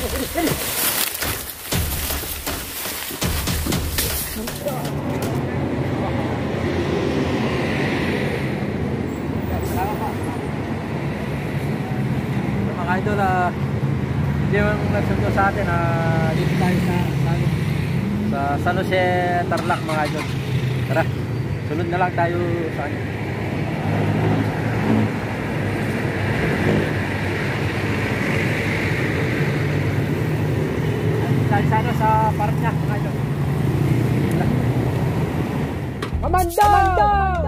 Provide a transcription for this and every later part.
Mga idol, hindi yung nagsundo sa atin, dito tayo sa San Jose, Tarlac mga idol. Tara, sunod na lang tayo sa kanya. Tayo sana sa park niya mga idol. Amanda! Amanda!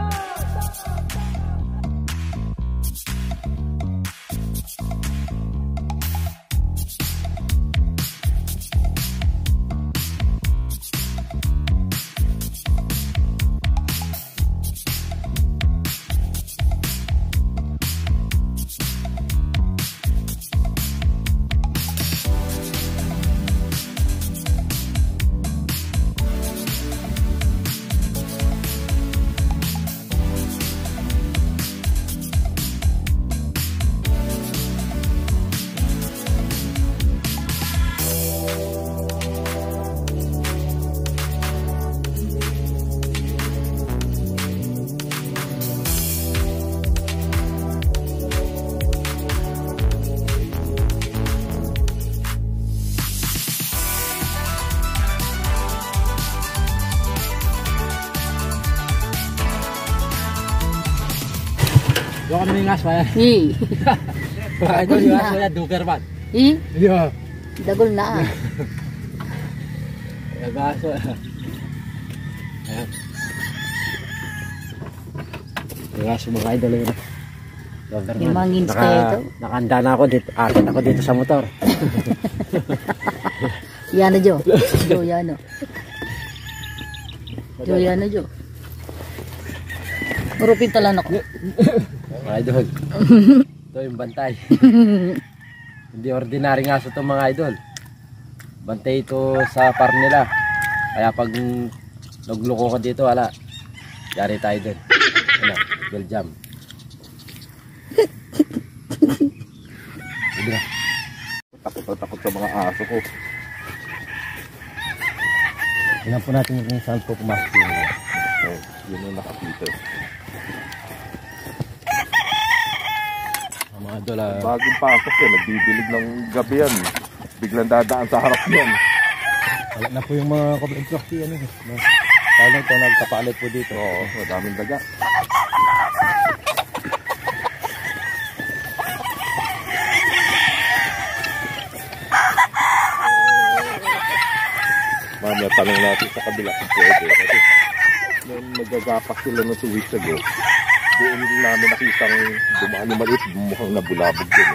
Doon kami ng aswa yan. Mga idol, yung aswa yan, duker man. Yeah. Dagol na Yung aswa. Ayan. Yung aswa mga idol yun. Duker man. Yung mga ngins kayo ito. Nakanda na ako dito. Akin ako dito sa motor. Yana Jo. Jo Yano. Jo Yano Jo. Marupin talan ako. Mga idol. Ito yung bantay. Hindi ordinary aso ito mga idol. Bantay ito sa farm nila. Kaya pag nagluko ko dito, wala. Yari tayo dun. Ano, Belgium. Hindi na. Takot sa mga aso ko. Tingnan po natin yung saan po pumasok yun. Oh, yun ang nakapito. Mga idol, Bagong pasok yan, nagbibilig ng gabi yan. Biglang dadaan sa harap yan. wala na po yung mga covered proxy. Ano, kaya ito nagkapalit po dito. Oo, madaming daga. Mamaya tanong natin sa kabila kung pwede. Kasi nung nagagapak sila ng 2 weeks ago, doon namin nakitang dumaan yung maliit, mukhang nabulabog din.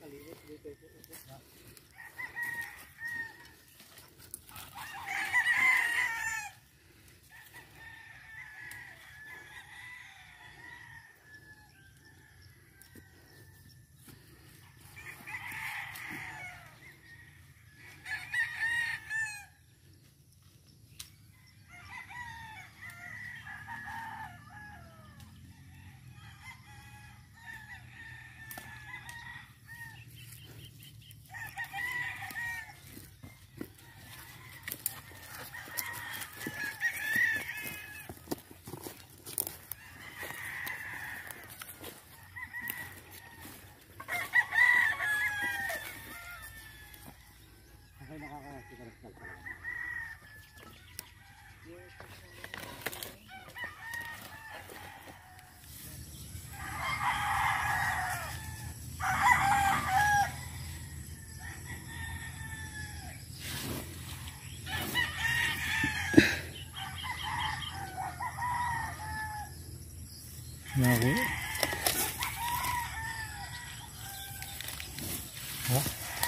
Naku. Ha?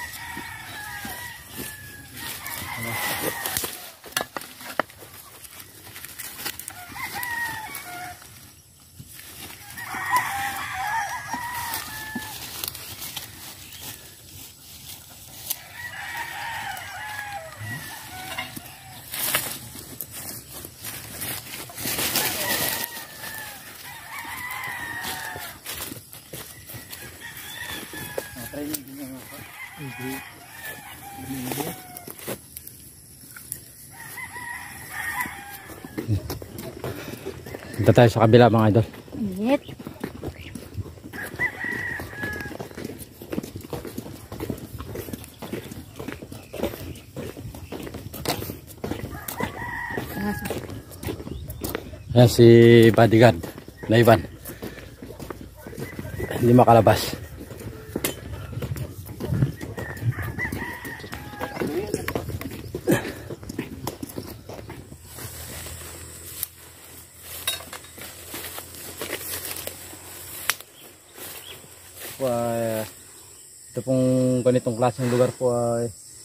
Punta tayo sa kabila mga idol. Init. Ayan si bodyguard na Ivan. Hindi makalabas. Ito pong ganitong klaseng lugar po ay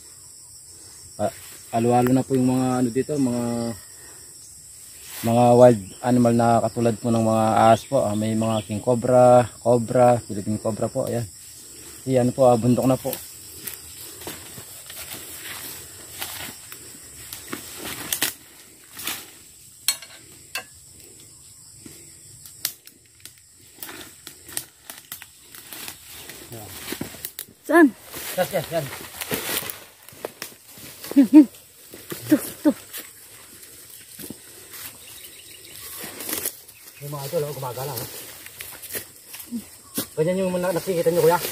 alo-alo na po yung mga ano dito, mga wild animal na katulad po ng mga ahas po. May mga king cobra, Philippine cobra po. Ayan. Yan po, bundok na po. Saan? Yan. Ito. Yung mga idol, gumagala. Ganyan yung nakikita nyo, kuya?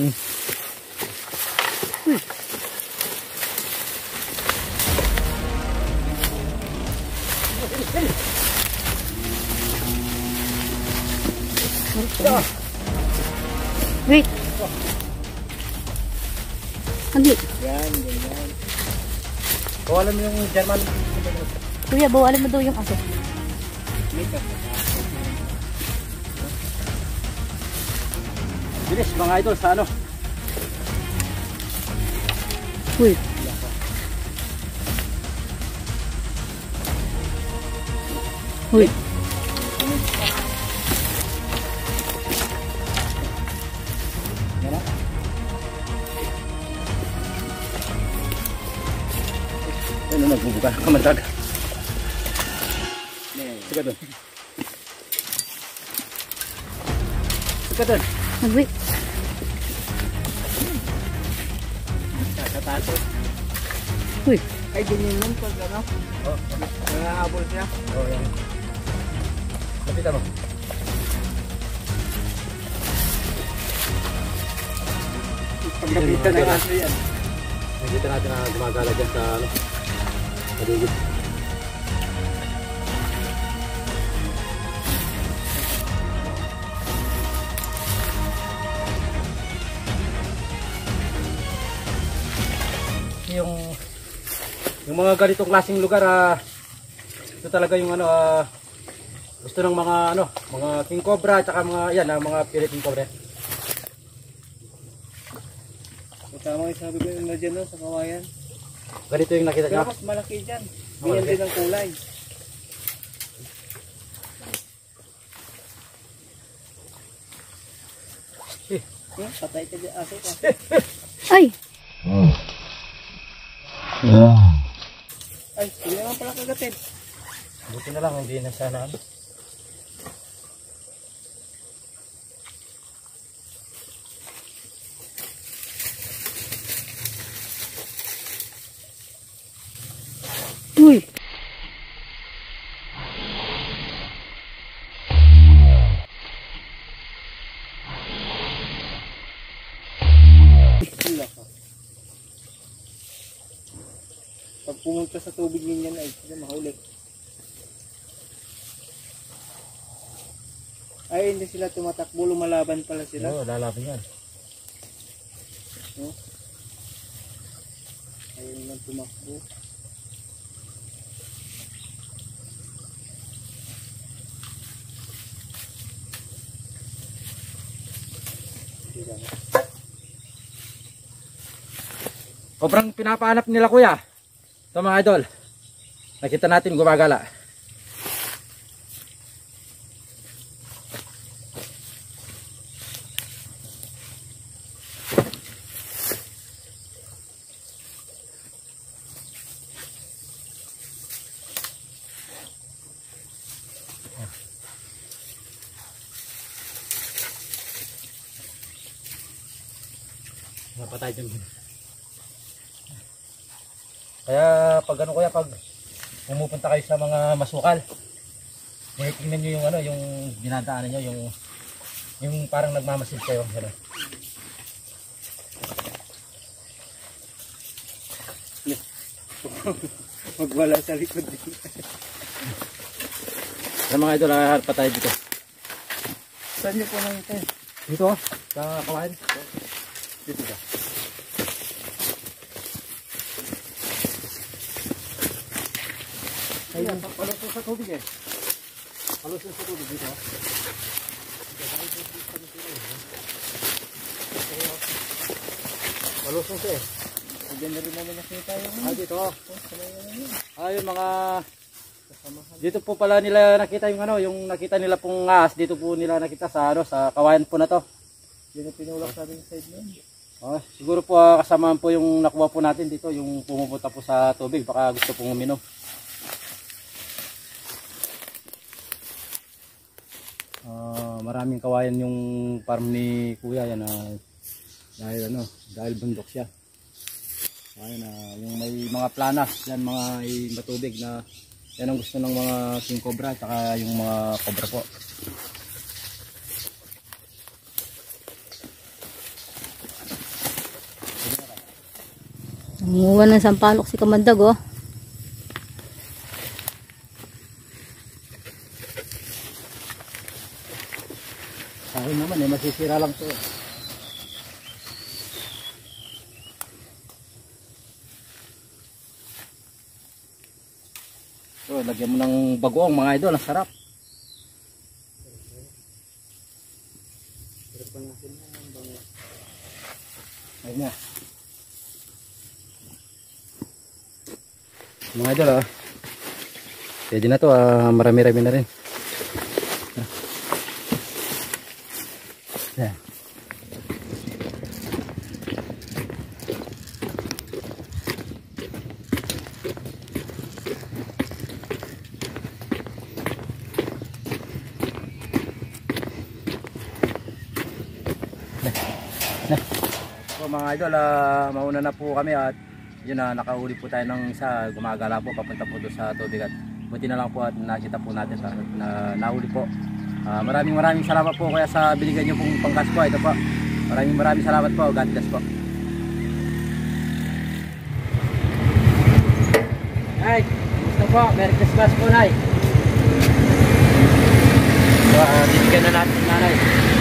Wait. Hindi. Yan. Bawalan mo yung German. Kuya, bawalan mo daw yung aso. Bilis mga idol sa ano? Wait. Wait. Ano nagbubuka ng kamandag? Sige doon. Nag-wait. Katato. Uy. Ay, ganyan yun pag ano? Oo. Nangahabol siya? Oo, yan. Lapitan mo. Pagkapitan ng aso yan. Nakikita natin na gumagala dyan sa ano? Paligid. Yung mga ganitong klaseng lugar, ito talaga yung ano, gusto ng mga ano, mga king cobra at saka mga yan, mga Philippine cobra. Kasama yung sabi ko yung na dyan no, sa kawayan. Ganito yung nakita Pero nyo. mas malaki dyan. Ganyan din ang kulay. Patay ka dyan, aso ka. Ay! Ay, hindi naman pala kagatin. Buti na lang, hindi na sana ano. Uy! Hila ka. Pag pumunta sa tubig ninyan ay sila mahuli. Ay, hindi sila tumatakbo, lumalaban pala sila. Oo, lalaban yan. No? Ayun lang tumakbo. Sobrang pinapahanap nila kuya. Ito mga idol. Nakita natin gumagala. Napatay dyan. Kaya pag ano kuya, pag pumupunta kayo sa mga masukal, tingnan nyo yung ano, yung dinadaanan nyo, yung parang nagmamasid kayo. Gano'n. Magwala sa likod din. Sa mga idol, haharap pa tayo dito. Saan nyo po nakita? Dito sa kawain. Dito ba? Ayun, palusong sa tubig eh. Palusong sa tubig dito. Palusong siya eh. Diyan na rin namin nakita yung Dito. Ayun mga... Dito po pala nila nakita yung ano, yung nakita nila pong ahas, dito po nila nakita sa ano, sa kawayan po na to. Diyan na pinulak sa aming side nun. Siguro po kasama po yung nakuha po natin dito, yung pumupunta po sa tubig, baka gusto pong uminom. Maraming kawayan yung farm ni Kuya yan dahil bundok siya. Ayun yung may mga planas yan, mga matubig na yan ang gusto ng mga king cobra at saka yung mga cobra po. Nanguha ng sampalok si Kamandag, oh. Ayun naman masisira lang to. So, lagyan mo ng bagoong mga idol, ang sarap. Ayun na. Mga idol, pwede na to, marami-rami na rin. Yan. So mga idol, mauna na po kami at yun na, nakahuli po tayo ng isa, gumagala po papunta po doon sa tubig at buti na lang po at nakita po natin na nahuli po. Maraming salamat po kaya sa binigyan nyo pong pangkas po. Ito po, maraming salamat po. God bless po. Nay, gusto po, Merry Christmas po Nay. So, bibigyan na natin nanay.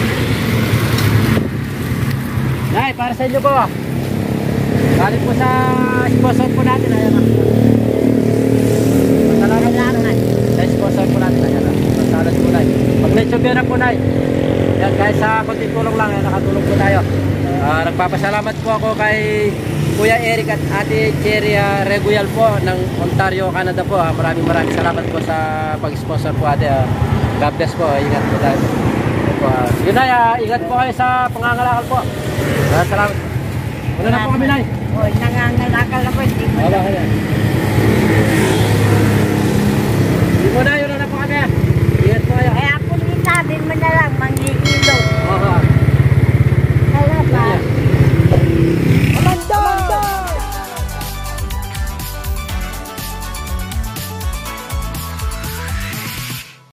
Nay, para sa inyo po. Galing po sa sponsor po natin. Ayan na. Masalamat lang Nay. Sa sponsor po natin. Ayan na. Masalas po Nay. Pag-lechon na po Nay. Yan guys, sa konting tulong lang. Nakatulong po tayo. Nagpapasalamat po ako kay Kuya Eric at Ate Cherry Reguyal po ng Ontario, Canada po. Maraming salamat po sa pag-sponsor po ate. God bless po. Ingat po tayo. Yun na, ingat po kayo sa pangangalakal po. Salamat. Wala na po kami, Nay. Nangangalakal ako. Hindi mo.